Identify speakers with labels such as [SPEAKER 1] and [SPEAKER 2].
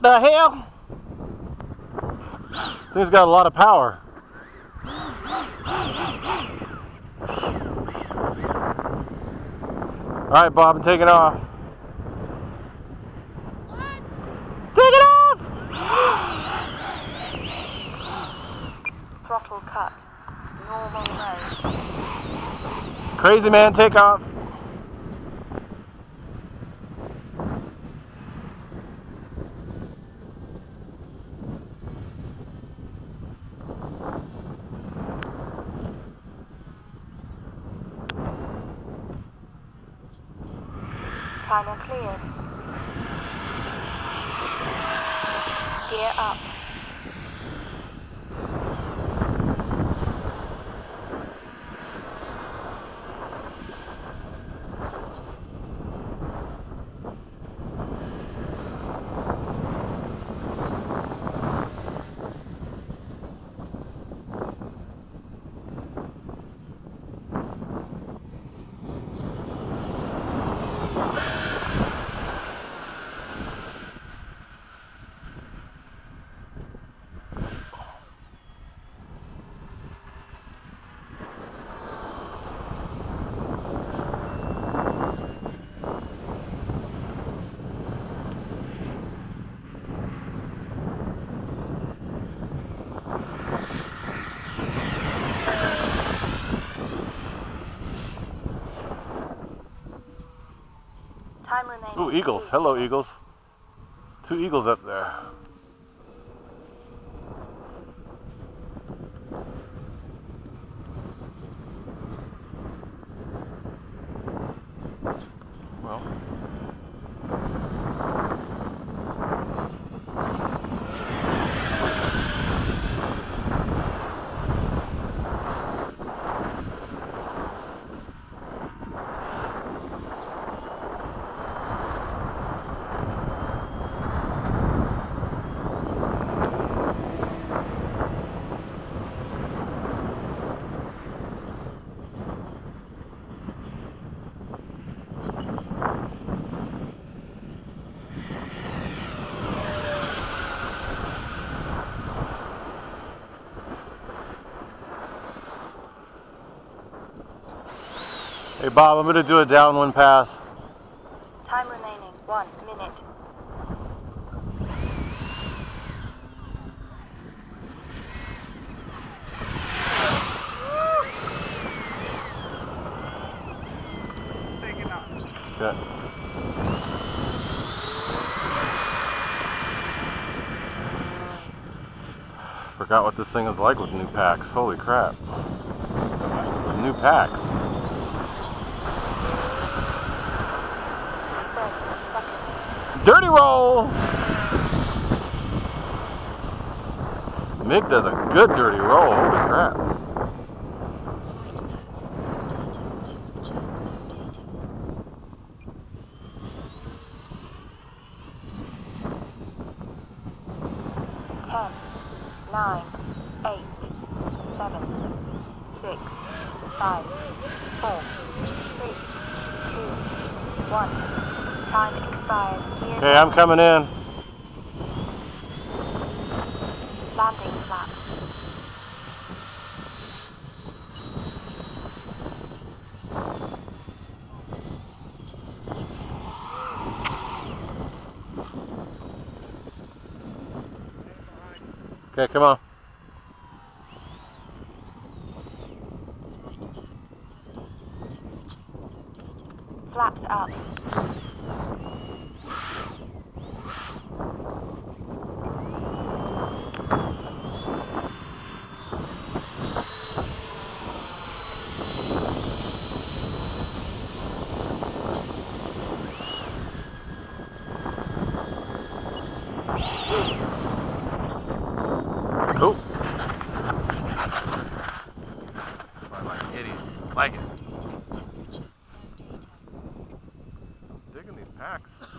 [SPEAKER 1] the hell? Thing's got a lot of power. Alright, Bob, I'm taking off.
[SPEAKER 2] What?
[SPEAKER 1] Take it off!
[SPEAKER 3] Throttle cut. Normal mode.
[SPEAKER 1] Crazy man, take off.
[SPEAKER 3] Timer cleared. Gear up. Time remaining.
[SPEAKER 1] Ooh, eagles. Hello, eagles. 2 eagles up there. Well. Hey Bob, I'm going to do a downwind pass.
[SPEAKER 3] Time remaining. 1 minute.
[SPEAKER 1] Okay. Forgot what this thing is like with new packs. Holy crap. With new packs. Dirty roll! Mig does a good dirty roll. Holy crap.
[SPEAKER 3] Ten, 9, 8, 7, 6, 5, 4, 3, 2, 1. Time expired.
[SPEAKER 1] Okay, I'm coming in.
[SPEAKER 3] Landing flaps.
[SPEAKER 1] Okay, come on.
[SPEAKER 3] Flaps up.
[SPEAKER 1] Cool.
[SPEAKER 4] Like idiot. Like it.
[SPEAKER 1] Digging these packs.